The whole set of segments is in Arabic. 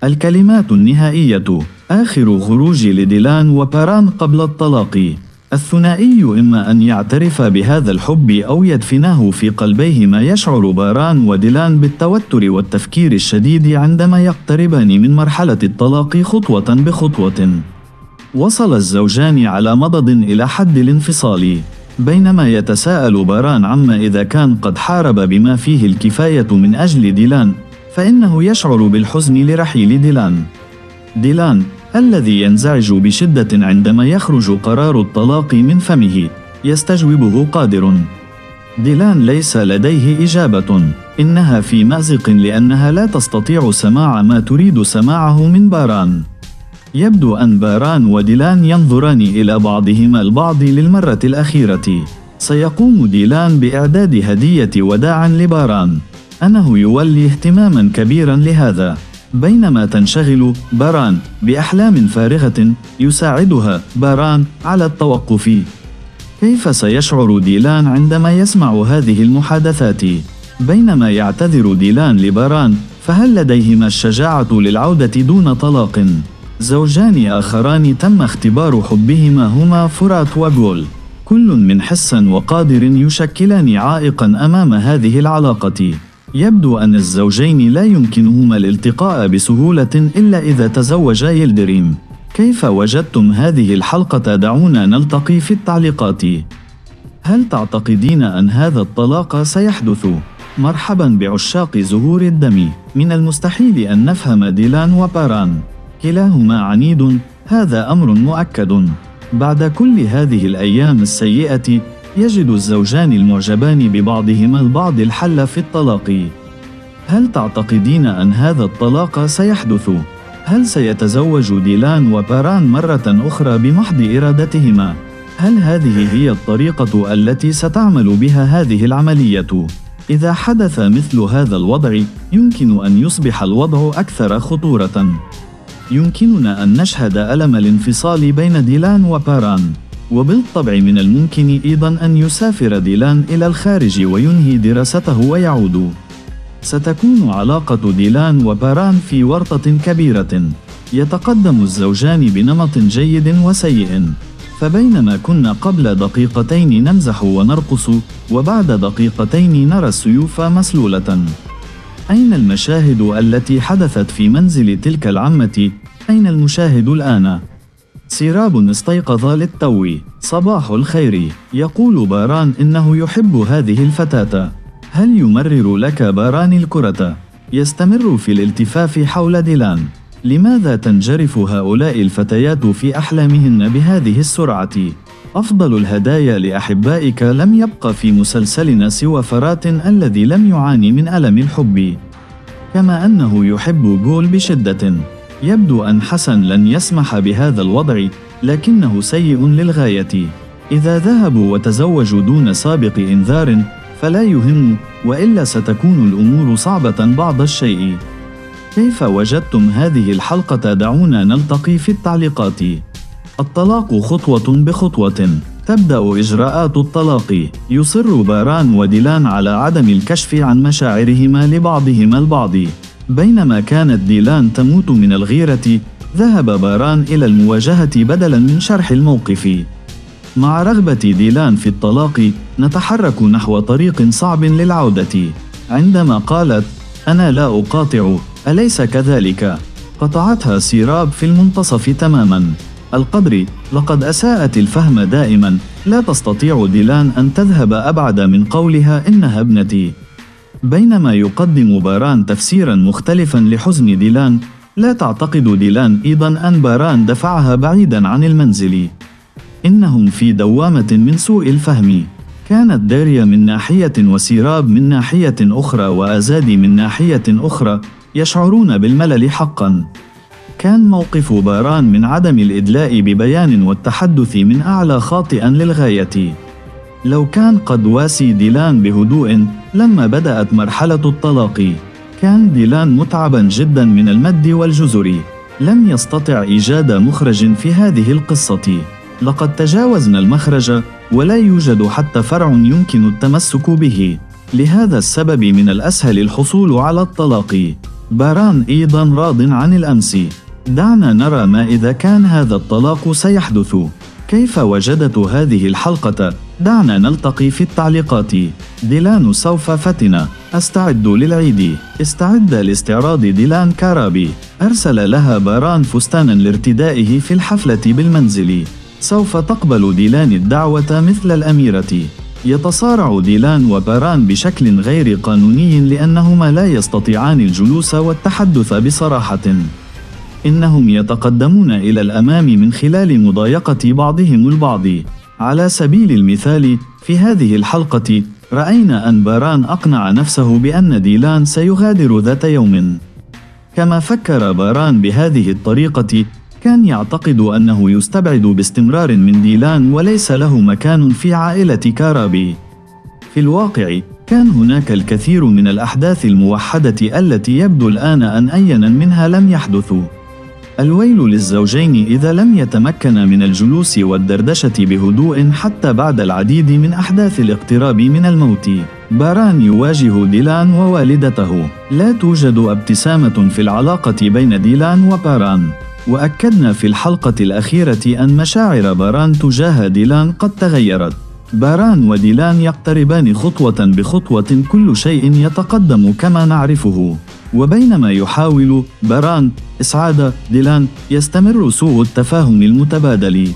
الكلمات النهائية: آخر خروج لديلان وباران قبل الطلاق. الثنائي إما أن يعترف بهذا الحب أو يدفناه في قلبيهما. يشعر باران وديلان بالتوتر والتفكير الشديد عندما يقتربان من مرحلة الطلاق خطوة بخطوة. وصل الزوجان على مضض إلى حد الانفصال. بينما يتساءل باران عما إذا كان قد حارب بما فيه الكفاية من أجل ديلان، فإنه يشعر بالحزن لرحيل ديلان. ديلان الذي ينزعج بشدة عندما يخرج قرار الطلاق من فمه يستجوبه قادر. ديلان ليس لديه إجابة، إنها في مأزق لأنها لا تستطيع سماع ما تريد سماعه من باران. يبدو أن باران وديلان ينظران إلى بعضهما البعض للمرة الأخيرة. سيقوم ديلان بإعداد هدية وداع لباران، أنه يولي اهتماما كبيرا لهذا. بينما تنشغل باران بأحلام فارغة يساعدها باران على التوقف. كيف سيشعر ديلان عندما يسمع هذه المحادثات؟ بينما يعتذر ديلان لباران، فهل لديهما الشجاعة للعودة دون طلاق؟ زوجان آخران تم اختبار حبهما هما فرات وجول. كل من حسن وقادر يشكلان عائقا أمام هذه العلاقة. يبدو أن الزوجين لا يمكنهما الالتقاء بسهولة إلا إذا تزوجا يلدريم. كيف وجدتم هذه الحلقة؟ دعونا نلتقي في التعليقات. هل تعتقدين أن هذا الطلاق سيحدث؟ مرحبا بعشاق زهور الدم. من المستحيل أن نفهم ديلان وباران، كلاهما عنيد، هذا أمر مؤكد. بعد كل هذه الأيام السيئة يجد الزوجان المعجبان ببعضهما البعض الحل في الطلاق. هل تعتقدين أن هذا الطلاق سيحدث؟ هل سيتزوج ديلان وباران مرة أخرى بمحض إرادتهما؟ هل هذه هي الطريقة التي ستعمل بها هذه العملية؟ إذا حدث مثل هذا الوضع، يمكن أن يصبح الوضع أكثر خطورة. يمكننا أن نشهد ألم الانفصال بين ديلان وباران، وبالطبع من الممكن أيضا أن يسافر ديلان إلى الخارج وينهي دراسته ويعود. ستكون علاقة ديلان وباران في ورطة كبيرة. يتقدم الزوجان بنمط جيد وسيء، فبينما كنا قبل دقيقتين نمزح ونرقص، وبعد دقيقتين نرى السيوف مسلولة. أين المشاهد التي حدثت في منزل تلك العمة؟ أين المشاهد الآن؟ سيراب استيقظ للتو. صباح الخير. يقول باران إنه يحب هذه الفتاة. هل يمرر لك باران الكرة؟ يستمر في الالتفاف حول ديلان. لماذا تنجرف هؤلاء الفتيات في أحلامهن بهذه السرعة؟ أفضل الهدايا لأحبائك لم يبق في مسلسلنا سوى فرات الذي لم يعاني من ألم الحب. كما أنه يحب جول بشدة. يبدو أن حسن لن يسمح بهذا الوضع، لكنه سيء للغاية. إذا ذهبوا وتزوجوا دون سابق إنذار فلا يهم، وإلا ستكون الأمور صعبة بعض الشيء. كيف وجدتم هذه الحلقة؟ دعونا نلتقي في التعليقات. الطلاق خطوة بخطوة. تبدأ إجراءات الطلاق. يصر باران وديلان على عدم الكشف عن مشاعرهما لبعضهما البعض. بينما كانت ديلان تموت من الغيرة، ذهب باران إلى المواجهة بدلاً من شرح الموقف. مع رغبة ديلان في الطلاق، نتحرك نحو طريق صعب للعودة. عندما قالت: أنا لا أقاطع، أليس كذلك؟ قطعتها سيراب في المنتصف تماماً. القدر، لقد أساءت الفهم دائماً. لا تستطيع ديلان أن تذهب أبعد من قولها إنها ابنتي. بينما يقدم باران تفسيراً مختلفاً لحزن ديلان، لا تعتقد ديلان أيضاً أن باران دفعها بعيداً عن المنزل. إنهم في دوامة من سوء الفهم. كانت داريا من ناحية وسيراب من ناحية أخرى وأزادي من ناحية أخرى يشعرون بالملل حقاً. كان موقف باران من عدم الإدلاء ببيان والتحدث من أعلى خاطئاً للغاية. لو كان قد واسي ديلان بهدوء لما بدأت مرحلة الطلاق. كان ديلان متعباً جداً من المد والجزر. لم يستطع إيجاد مخرج في هذه القصة. لقد تجاوزنا المخرج، ولا يوجد حتى فرع يمكن التمسك به. لهذا السبب من الأسهل الحصول على الطلاق. باران أيضا راض عن الأمس. دعنا نرى ما إذا كان هذا الطلاق سيحدث. كيف وجدت هذه الحلقة؟ دعنا نلتقي في التعليقات. ديلان سوف فتن. أستعد للعيد. استعد لاستعراض ديلان كارابي. أرسل لها باران فستانا لارتدائه في الحفلة بالمنزل. سوف تقبل ديلان الدعوة مثل الأميرة. يتصارع ديلان وباران بشكل غير قانوني لأنهما لا يستطيعان الجلوس والتحدث بصراحة. إنهم يتقدمون إلى الأمام من خلال مضايقة بعضهم البعض. على سبيل المثال، في هذه الحلقة رأينا أن باران أقنع نفسه بأن ديلان سيغادر ذات يوم. كما فكر باران بهذه الطريقة، كان يعتقد أنه يستبعد باستمرار من ديلان وليس له مكان في عائلة كارابي. في الواقع، كان هناك الكثير من الأحداث الموحدة التي يبدو الآن أن أيًا منها لم يحدث. الويل للزوجين إذا لم يتمكنا من الجلوس والدردشة بهدوء حتى بعد العديد من أحداث الاقتراب من الموت. باران يواجه ديلان ووالدته. لا توجد ابتسامة في العلاقة بين ديلان وباران. وأكدنا في الحلقة الأخيرة أن مشاعر باران تجاه ديلان قد تغيرت. باران وديلان يقتربان خطوة بخطوة، كل شيء يتقدم كما نعرفه. وبينما يحاول باران إسعاد ديلان، يستمر سوء التفاهم المتبادل.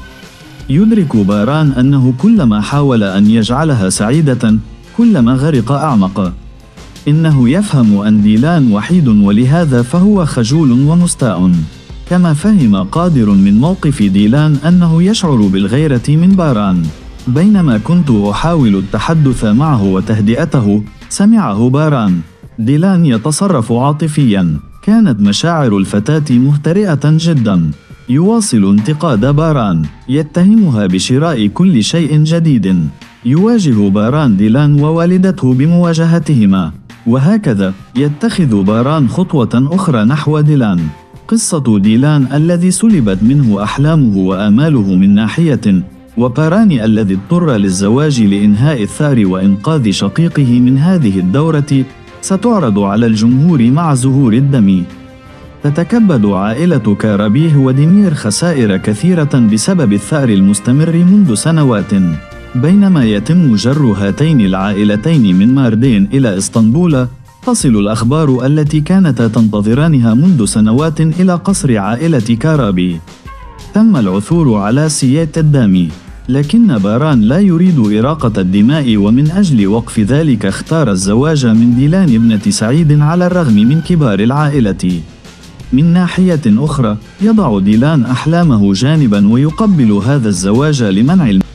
يدرك باران أنه كلما حاول أن يجعلها سعيدة، كلما غرق أعمق. إنه يفهم أن ديلان وحيد، ولهذا فهو خجول ومستاء. كما فهم قادر من موقف ديلان أنه يشعر بالغيرة من باران. بينما كنت أحاول التحدث معه وتهدئته، سمعه باران. ديلان يتصرف عاطفياً. كانت مشاعر الفتاة مهترئة جداً. يواصل انتقاد باران. يتهمها بشراء كل شيء جديد. يواجه باران ديلان ووالدته بمواجهتهما. وهكذا يتخذ باران خطوة أخرى نحو ديلان. قصة ديلان الذي سلبت منه أحلامه وآماله من ناحية، وباران الذي اضطر للزواج لإنهاء الثأر وإنقاذ شقيقه من هذه الدورة، ستعرض على الجمهور مع ظهور الدم. تتكبد عائلة كارابيه وديمير خسائر كثيرة بسبب الثأر المستمر منذ سنوات. بينما يتم جر هاتين العائلتين من ماردين إلى إسطنبول، تصل الأخبار التي كانتا تنتظرانها منذ سنوات إلى قصر عائلة كارابي. تم العثور على سيات الدم، لكن باران لا يريد إراقة الدماء، ومن أجل وقف ذلك اختار الزواج من ديلان ابنة سعيد على الرغم من كبار العائلة. من ناحية أخرى، يضع ديلان أحلامه جانبا ويقبل هذا الزواج لمنع